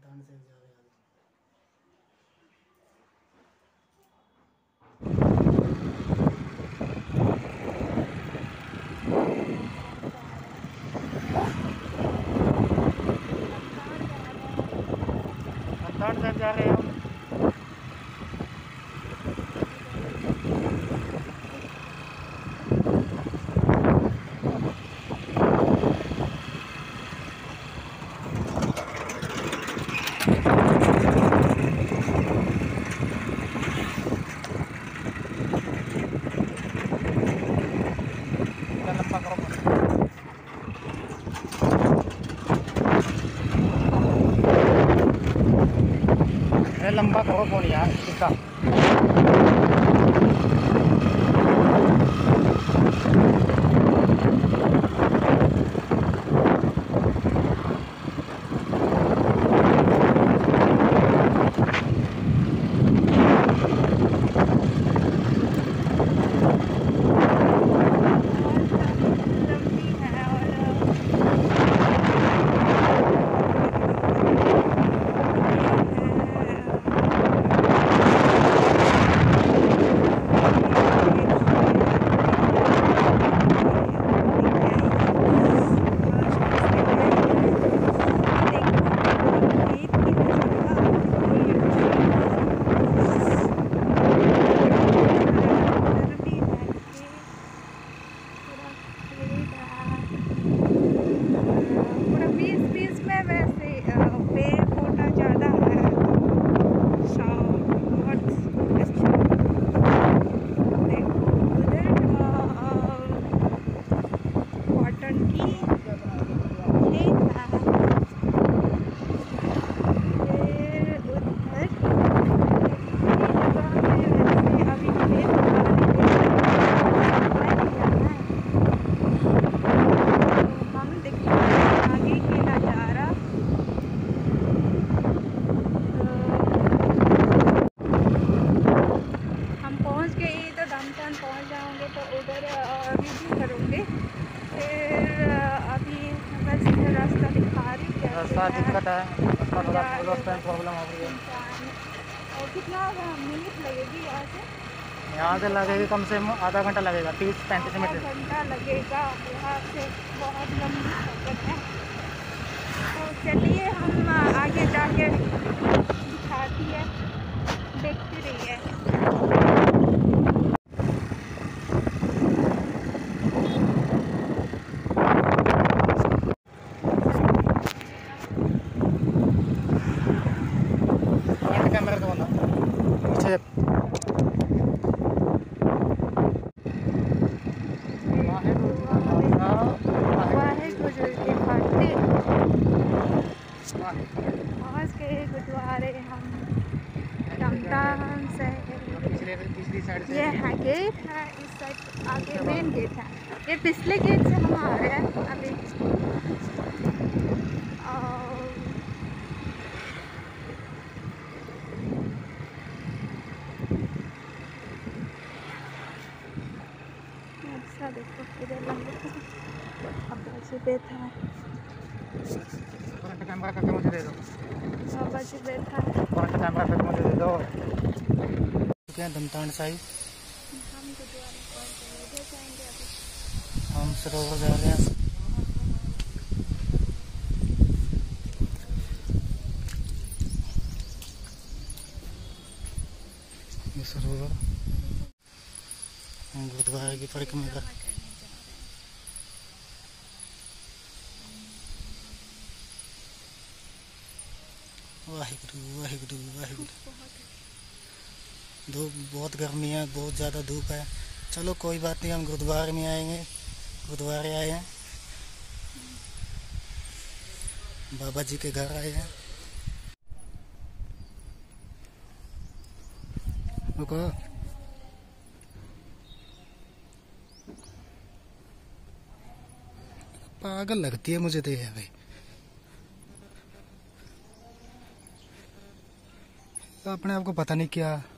धमतान से जा रहे हैं। धमतान से जा रहे हैं। लंबा करो फोन यार इसका। पहुंच जाओगे तो उधर रिव्यू करोगे। फिर अभी बस रास्ता दिखा रही है, रास्ता दिक्कत है, रास्ता प्रॉब्लम हो रही है। और कितना मिनट लगेगी यहाँ से लगेगी कम से कम आधा घंटा लगेगा, 30-35 मिनट घंटा लगेगा। यहाँ से बहुत लंबी सफर है। तो चलिए हम आगे जाके दिखाती है, देखती रही है। पहुँच गए गुरुद्वारे हम धमतान से। ये है गेट है, इस साइड आगे मेन गेट है। ये पिछले गेट से हम आ रहे हैं अभी। अच्छा देखो इधर लंबे अब बच्चे बैठा है, कैमरा करके मुझे दे दो। बच्चे बैठा है, कैमरा करके मुझे दे दो। क्या धमतान साहिब हम गुरुद्वारे पहुंच जाएंगे अभी। हम सरोवर जा रहे हैं। ये सरोवर गुरुद्वारे की परिक्रमा कर। वाहिगुरु वाहिगुरु वाहिगुरु। धूप बहुत गर्मी है, बहुत ज़्यादा धूप है। चलो कोई बात नहीं, हम गुरुद्वारे में आएंगे। गुरुद्वारे आए हैं, बाबा जी के घर आए हैं। रुको, पागल लगती है मुझे तो ये भाई। अपने आप को पता नहीं क्या